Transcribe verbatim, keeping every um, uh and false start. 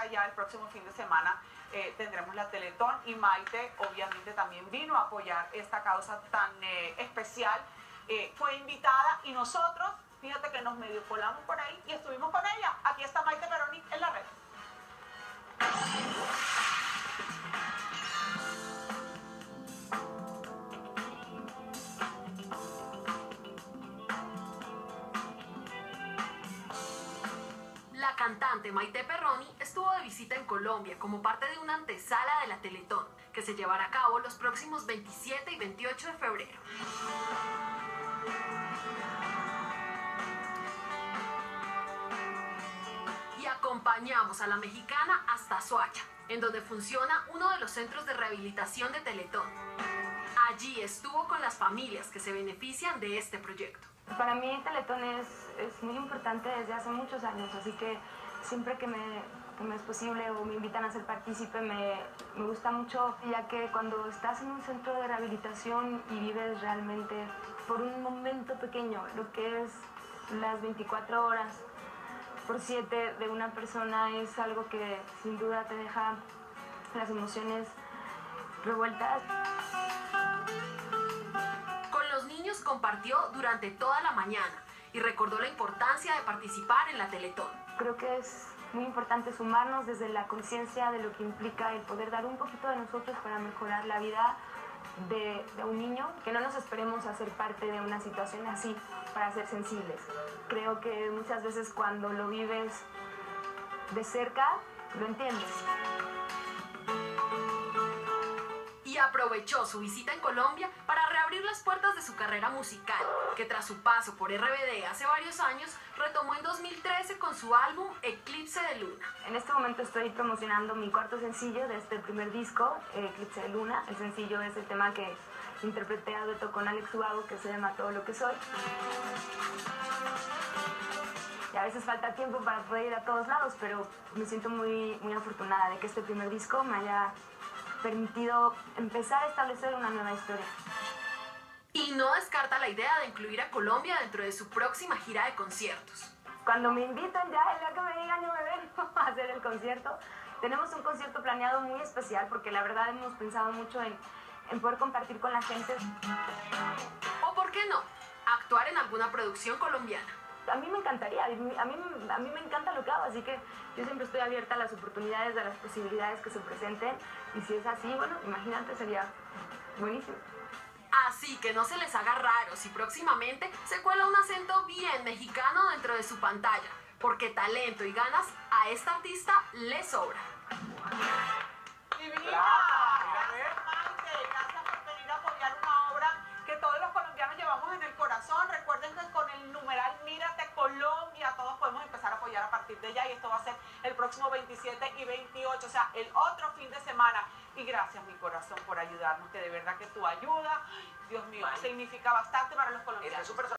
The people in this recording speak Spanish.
ahora ya el próximo fin de semana eh, tendremos la Teletón y Maite obviamente también vino a apoyar esta causa tan eh, especial. Eh, fue invitada y nosotros, fíjate que nos medio colamos por ahí y estuvimos con ella. Aquí está Maite Perroni en la red. La cantante Maite Perroni estuvo de visita en Colombia como parte de una antesala de la Teletón, que se llevará a cabo los próximos veintisiete y veintiocho de febrero. Y acompañamos a la mexicana hasta Soacha, en donde funciona uno de los centros de rehabilitación de Teletón. Allí estuvo con las familias que se benefician de este proyecto. Para mí Teletón es, es muy importante desde hace muchos años, así que siempre que me, que me es posible o me invitan a ser partícipe me, me gusta mucho, ya que cuando estás en un centro de rehabilitación y vives realmente por un momento pequeño lo que es las veinticuatro horas por siete de una persona, es algo que sin duda te deja las emociones revueltas. Compartió durante toda la mañana y recordó la importancia de participar en la Teletón. Creo que es muy importante sumarnos desde la conciencia de lo que implica el poder dar un poquito de nosotros para mejorar la vida de, de un niño, que no nos esperemos a ser parte de una situación así para ser sensibles. Creo que muchas veces cuando lo vives de cerca, lo entiendes. Y aprovechó su visita en Colombia para reabrir las puertas de su carrera musical, que tras su paso por R B D hace varios años, retomó en dos mil trece con su álbum Eclipse de Luna. En este momento estoy promocionando mi cuarto sencillo de este primer disco, Eclipse de Luna. El sencillo es el tema que interpreté a dueto con Alex Ubago, que se llama Todo lo que soy. Y a veces falta tiempo para poder ir a todos lados, pero me siento muy, muy afortunada de que este primer disco me haya permitido empezar a establecer una nueva historia. Y no descarta la idea de incluir a Colombia dentro de su próxima gira de conciertos. Cuando me invitan ya, el día que me digan yo me vengo a hacer el concierto. Tenemos un concierto planeado muy especial porque la verdad hemos pensado mucho en, en poder compartir con la gente. ¿O por qué no? Actuar en alguna producción colombiana. A mí me encantaría, a mí, a, mí, a mí me encanta lo que hago, así que yo siempre estoy abierta a las oportunidades, a las posibilidades que se presenten, y si es así, bueno, imagínate, sería buenísimo. Así que no se les haga raro si próximamente se cuela un acento bien mexicano dentro de su pantalla, porque talento y ganas a esta artista le sobra. ¡Divina! Gracias, Maite. Gracias por venir a apoyar una obra que todos los colombianos llevamos en el corazón. Recuerden que con el numeral Mírate Colombia todos podemos empezar a apoyar a partir de ya, y esto va a ser el próximo veintisiete y veintiocho, o sea, el otro fin de semana. Y gracias, mi corazón, por ayudarnos, que de verdad que tu ayuda, Dios mío, significa bastante para los colombianos.